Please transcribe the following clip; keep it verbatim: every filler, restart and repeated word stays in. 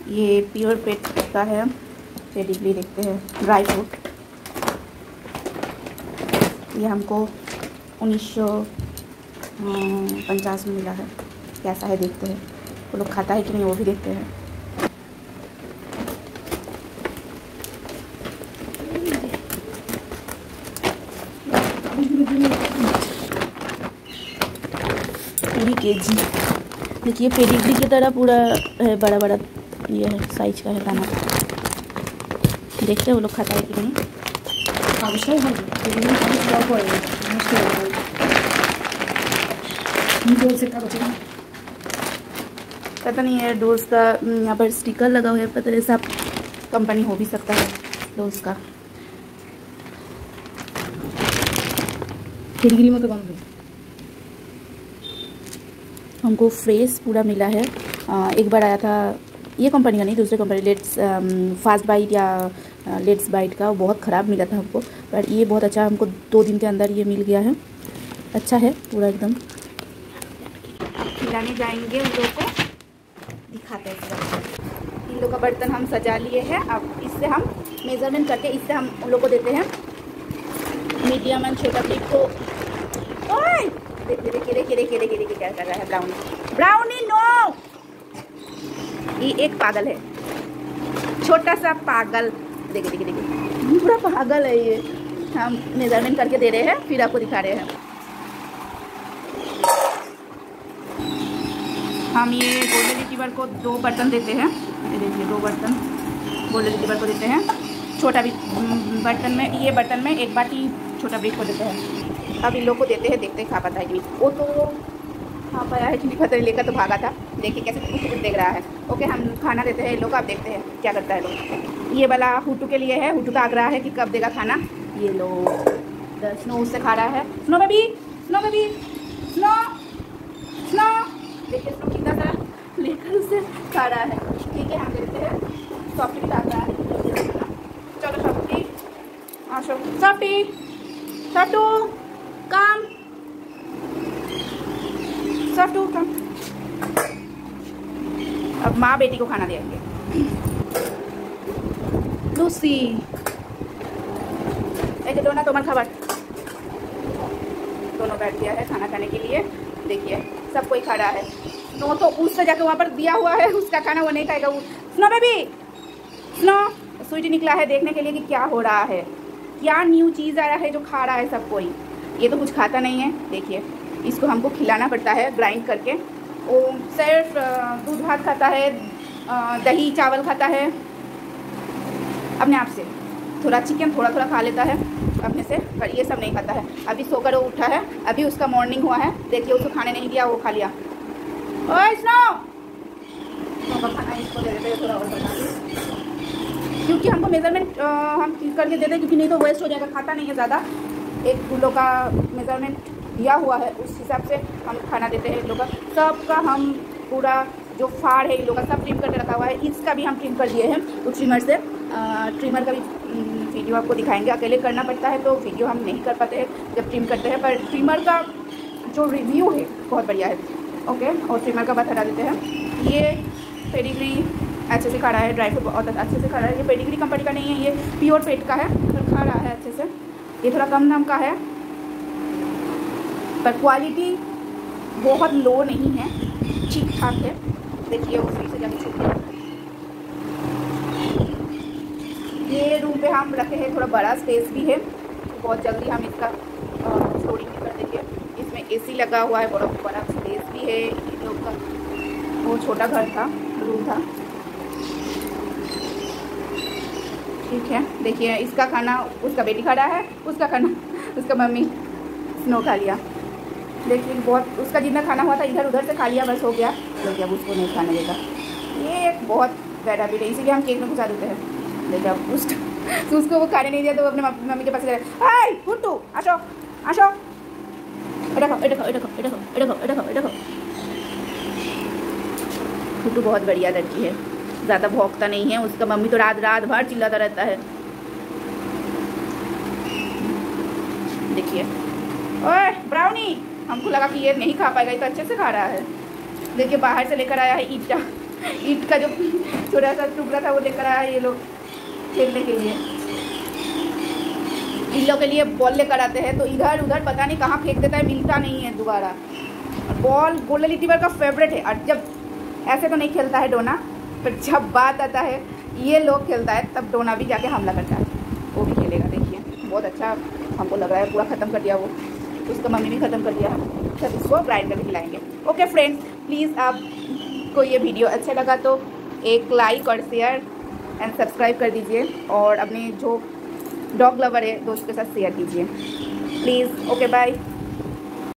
ये प्योर पेट का है पेडिग्री। देखते हैं ड्राई फ्रूट। ये हमको उन्नीस सौ पचास में मिला है। कैसा है देखते हैं, वो लोग खाता है कि नहीं वो भी देखते हैं। पूरी केजी देखिए, पेडिग्री की तरह पूरा है, बड़ा बड़ा ये है साइज का है दाना। देखते हैं वो लोग खाता है कि नहीं। पता नहीं है डोज का यहाँ पर स्टिकर लगा हुआ है, पता नहीं सब कंपनी हो भी सकता है डोज का। पेडिग्री में तो कम हमको फ्रेश पूरा मिला है। आ, एक बार आया था, ये कंपनी का नहीं, दूसरे कंपनी लेट्स फास्ट बाइट या लेट्स बाइट का, वो बहुत ख़राब मिला था हमको, पर ये बहुत अच्छा हमको दो दिन के अंदर ये मिल गया है। अच्छा है पूरा एकदम। खिलाने जाएंगे उन लोगों को, दिखाते हैं। इन लोग का बर्तन हम सजा लिए हैं। अब इससे हम मेज़रमेंट करके इससे हम उन लोग को देते हैं। मीडियम एंड छोटा प्लेट को देखिए देखिए देखिए देखिए देखिए देखिए क्या कर रहा है ब्राउनी। ब्राउनी नो, ये एक पागल है, छोटा सा पागल। देखिए देखिए देखिए पूरा पागल है ये। हम मेजरमेंट करके दे रहे हैं, फिर आपको दिखा रहे हैं। हम ये गोल्डन रिट्रीवर को दो बर्तन देते हैं। ये देखिए दो बर्तन गोल्डन रिट्रीवर को देते हैं। छोटा भी बर्तन में, ये बर्तन में एक बाटी छोटा ब्रेक को देते हैं। अब इन लोग को देते हैं, देखते हैं खा पाता है कि नहीं। वो तो खा पाया है कि नहीं पता नहीं, लेकर तो भागा था। देखिए कैसे कुछ देख रहा है। ओके हम खाना देते हैं इन लोग को। अब देखते हैं क्या करता है लोग। ये वाला हुटू के लिए है, हुटू ताक रहा है कि कब देगा खाना। ये लो स्नो उससे खा रहा है। Snow baby, snow baby, snow snow, देखिए स्नो कितना सारा लेकर उससे खा रहा है। ठीक है हम देखते हैं। सॉफ्टी भी ताक रहा है। चलो सॉफ्टी, हाँ सॉफ्टी, सॉफ्टू कम, सॉफ्टू कम। अब माँ बेटी को खाना देंगे। लूसी ऐसे दोनों तोमर खबर दोनों बैठ गया है खाना खाने के लिए। देखिए सब कोई खा रहा है। नो तो उससे जाकर वहाँ पर दिया हुआ है उसका खाना, वो नहीं खाएगा। वो स्नो बेबी, स्नो स्वीटी निकला है देखने के लिए कि क्या हो रहा है, क्या न्यू चीज़ आया है जो खा रहा है सब कोई। ये तो कुछ खाता नहीं है। देखिए इसको हमको खिलाना पड़ता है ग्राइंड करके। वो सिर्फ दूध भात खाता है, दही चावल खाता है अपने आप से। थोड़ा चिकन थोड़ा थोड़ा खा लेता है अपने से, पर ये सब नहीं खाता है। अभी सोकर वो उठा है, अभी उसका मॉर्निंग हुआ है। देखिए उसको खाने नहीं दिया, वो खा लिया। ओए स्नो, खाना इसको दे देते हैं थोड़ा और बना, क्योंकि हमको मेजरमेंट हम करके देते हैं, क्योंकि नहीं तो वेस्ट हो जाएगा। खाता नहीं है ज़्यादा। एक किलो का मेजरमेंट दिया हुआ है, उस हिसाब से हम खाना देते हैं इन लोग का। सबका हम पूरा जो फाड़ है इन लोग का सब ट्रिम करके रखा हुआ है। इसका भी हम ट्रिम कर दिए हैं उस ट्रिमर से। ट्रिमर का भी वीडियो आपको दिखाएंगे। अकेले करना पड़ता है तो वीडियो हम नहीं कर पाते हैं जब ट्रिम करते हैं, पर ट्रिमर का जो रिव्यू है बहुत बढ़िया है। ओके, और ट्रिमर का बात हटा देते हैं। ये पेडिग्री अच्छे से खा रहा है, ड्राई फ्रूट बहुत अच्छे से खा रहा है। ये पेडिग्री कंपनी का नहीं है, ये प्योर पेट का है, पर खा रहा है अच्छे से। ये थोड़ा कम दाम का है, पर क्वालिटी बहुत लो नहीं है, ठीक ठाक है। देखिए वो फ्री से जाके छूट गया। ये रूम पे हम रखे हैं, थोड़ा बड़ा स्पेस भी है, बहुत जल्दी हम इसका स्टोरिंग भी कर देंगे। इसमें एसी लगा हुआ है, बड़ा बड़ा स्पेस भी है। इन लोग का वो छोटा घर था, रूम था। ठीक है, देखिए इसका खाना उसका बेटी खा रहा है, उसका खाना उसका मम्मी स्नो खा लिया। देखिए बहुत उसका जितना खाना हुआ था इधर उधर से खा लिया, बस हो गया। लेकिन अब उसको नहीं खाने देगा। ये एक बहुत बैड हैबिट है, इसीलिए हम केक में घुसा देते हैं। लेकिन अब उसको तो उसको वो खाने नहीं दिया तो अपने मम्मी के पास गए, हाय हुट्टू आशो आशो, ए देखो ए देखो ए देखो ए देखो ए देखो ए देखो ए देखो। हुट्टू बहुत बढ़िया लड़की है, ज़्यादा भौंकता नहीं है। उसका मम्मी तो रात रात भर चिल्लाता रहता है। देखिए ओए ब्राउनी, हमको लगा कि ये नहीं खा पाएगा, ये तो अच्छे से खा रहा है। देखिए बाहर से लेकर आया है ईटा, ईट का जो छोटा सा टुकड़ा था वो लेकर आया ये लोग खेलने के लिए। इन लोग के लिए बॉल लेकर आते हैं तो इधर उधर पता नहीं कहाँ फेंक देता है, मिलता नहीं है दोबारा। बॉल गोल्डन रिट्रीवर का फेवरेट है, और जब ऐसे तो नहीं खेलता है डोना, पर जब बात आता है ये लोग खेलता है तब डोना भी जाके हमला करता है, वो भी खेलेगा। देखिए बहुत अच्छा हमको लग रहा है, पूरा ख़त्म कर दिया वो, उसका मम्मी भी ख़त्म कर दिया, सब इसको ग्राइंड करके खिलाएंगे। ओके फ्रेंड्स, प्लीज़ आपको ये वीडियो अच्छा लगा तो एक लाइक और शेयर एंड सब्सक्राइब कर दीजिए, और अपने जो डॉग लवर है दोस्त के साथ शेयर कीजिए प्लीज़। Okay bye.